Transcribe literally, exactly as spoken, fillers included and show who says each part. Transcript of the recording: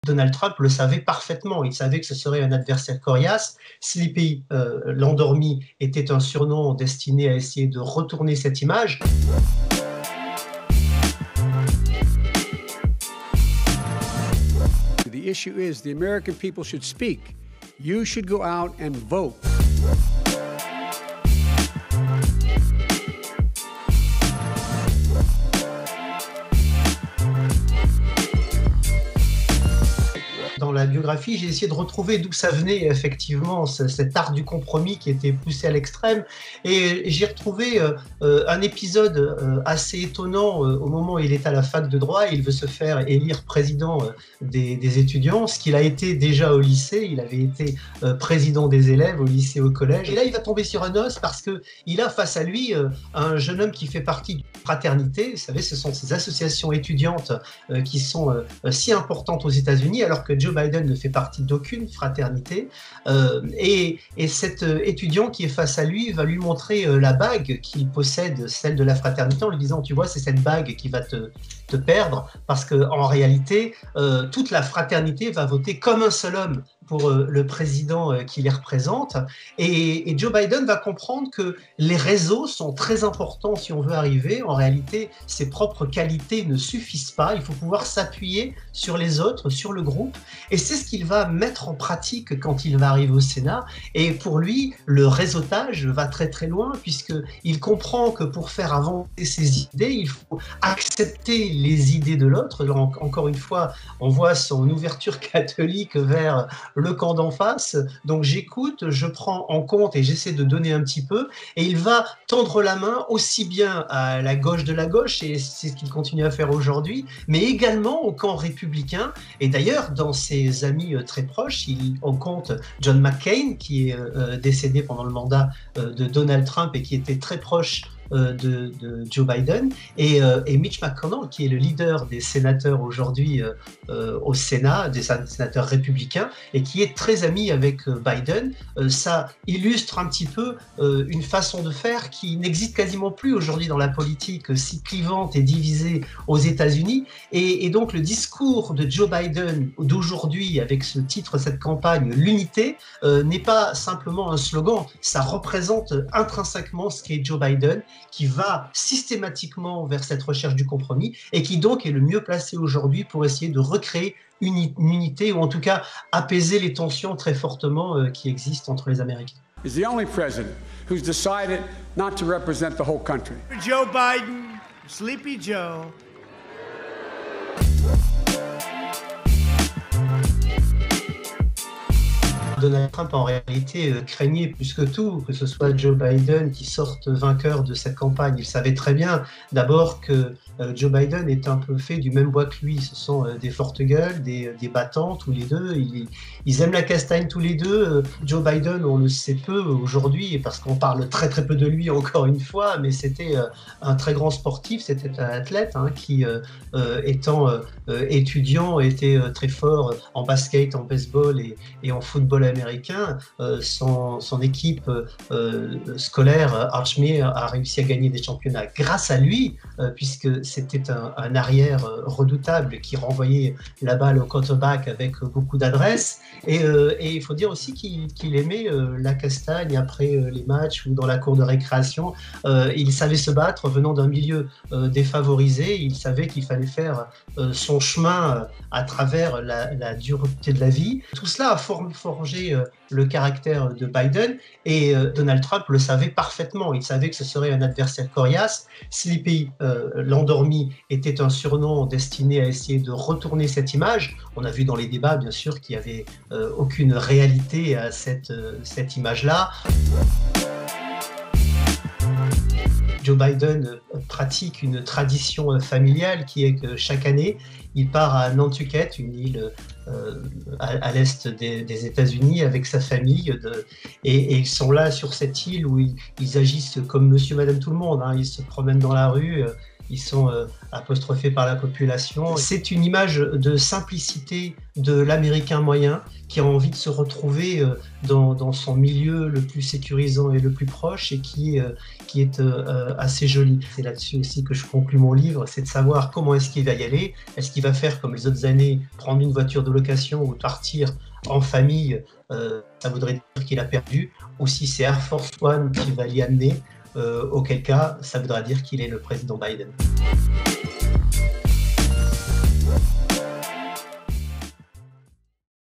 Speaker 1: Donald Trump le savait parfaitement. Il savait que ce serait un adversaire coriace. Sleepy, euh, l'endormi, était un surnom destiné à essayer de retourner cette image.
Speaker 2: The issue is the American people should speak. You should go out and vote.
Speaker 1: Dans la biographie, j'ai essayé de retrouver d'où ça venait effectivement, cet art du compromis qui était poussé à l'extrême. Et j'ai retrouvé euh, un épisode euh, assez étonnant euh, au moment où il est à la fac de droit. Il veut se faire élire président euh, des, des étudiants, ce qu'il a été déjà au lycée. Il avait été euh, président des élèves au lycée et au collège. Et là, il va tomber sur un os parce qu'il a face à lui euh, un jeune homme qui fait partie d'une fraternité. Vous savez, ce sont ces associations étudiantes euh, qui sont euh, si importantes aux États-Unis, alors que Joe Biden ne fait partie d'aucune fraternité. Euh, et, et cet euh, étudiant qui est face à lui va lui montrer euh, la bague qu'il possède, celle de la fraternité, en lui disant, tu vois, c'est cette bague qui va te, te perdre, parce qu'en réalité, euh, toute la fraternité va voter comme un seul homme pour euh, le président euh, qui les représente. Et, et Joe Biden va comprendre que les réseaux sont très importants si on veut arriver. En réalité, ses propres qualités ne suffisent pas. Il faut pouvoir s'appuyer sur les autres, sur le groupe. Et c'est ce qu'il va mettre en pratique quand il va arriver au Sénat. Et pour lui, le réseautage va très très loin, puisqu'il comprend que pour faire avancer ses idées, il faut accepter les idées de l'autre. Encore une fois, on voit son ouverture catholique vers le camp d'en face. Donc j'écoute, je prends en compte et j'essaie de donner un petit peu. Et il va tendre la main aussi bien à la gauche de la gauche, et c'est ce qu'il continue à faire aujourd'hui, mais également au camp républicain. Et d'ailleurs, dans ses amis très proches, il en compte John McCain, qui est euh, décédé pendant le mandat euh, de Donald Trump et qui était très proche euh, de, de Joe Biden, et, euh, et Mitch McConnell, qui est le leader des sénateurs aujourd'hui euh, euh, au Sénat, des sénateurs républicains, et qui est très ami avec euh, Biden. Euh, ça illustre un petit peu euh, une façon de faire qui n'existe quasiment plus aujourd'hui dans la politique, si clivante et divisée aux États-Unis. Et, et donc le discours de Joe Biden d'aujourd'hui, avec ce titre, cette campagne, l'unité, euh, n'est pas simplement un slogan, ça représente intrinsèquement ce qu'est Joe Biden, qui va systématiquement vers cette recherche du compromis et qui donc est le mieux placé aujourd'hui pour essayer de recréer une, une unité, ou en tout cas apaiser les tensions très fortement euh, qui existent entre les Américains.
Speaker 2: Is the only president who's decided not to represent the whole country.
Speaker 3: Joe Biden, Sleepy Joe.
Speaker 1: Donald Trump, en réalité, euh, craignait plus que tout que ce soit Joe Biden qui sorte vainqueur de cette campagne. Il savait très bien, d'abord, que euh, Joe Biden est un peu fait du même bois que lui. Ce sont euh, des fortes gueules, des, des battants, tous les deux. Ils, ils aiment la castagne tous les deux. Euh, Joe Biden, on le sait peu aujourd'hui, parce qu'on parle très très peu de lui, encore une fois, mais c'était euh, un très grand sportif, c'était un athlète hein, qui, euh, euh, étant euh, étudiant, était euh, très fort en basket, en baseball et, et en football américain. Euh, son, son équipe euh, scolaire, Archmere, a réussi à gagner des championnats grâce à lui, euh, puisque c'était un, un arrière redoutable qui renvoyait la balle au quarterback avec beaucoup d'adresse. Et, euh, et il faut dire aussi qu'il qu'il aimait euh, la castagne après euh, les matchs ou dans la cour de récréation. Euh, il savait se battre venant d'un milieu euh, défavorisé. Il savait qu'il fallait faire euh, son chemin euh, à travers la, la dureté de la vie. Tout cela a for- forgé euh, le caractère de Biden, et euh, Donald Trump le savait parfaitement. Il savait que ce serait un adversaire coriace. Sleepy, euh, l'endormi, était un surnom destiné à essayer de retourner cette image. On a vu dans les débats, bien sûr, qu'il n'y avait euh, aucune réalité à cette, euh, cette image-là. Joe Biden pratique une tradition familiale qui est que chaque année, il part à Nantucket, une île euh, à, à l'est des, des États-Unis, avec sa famille. De, et, et ils sont là sur cette île où ils, ils agissent comme monsieur, madame, tout le monde. Hein. Ils se promènent dans la rue. ils sont euh, apostrophés par la population. C'est une image de simplicité de l'Américain moyen qui a envie de se retrouver euh, dans, dans son milieu le plus sécurisant et le plus proche et qui, euh, qui est euh, assez joli. C'est là-dessus aussi que je conclue mon livre, c'est de savoir comment est-ce qu'il va y aller. Est-ce qu'il va faire comme les autres années, prendre une voiture de location ou partir en famille, euh, ça voudrait dire qu'il a perdu, ou si c'est Air Force One qui va l'y amener, euh, auquel cas ça voudra dire qu'il est le président Biden.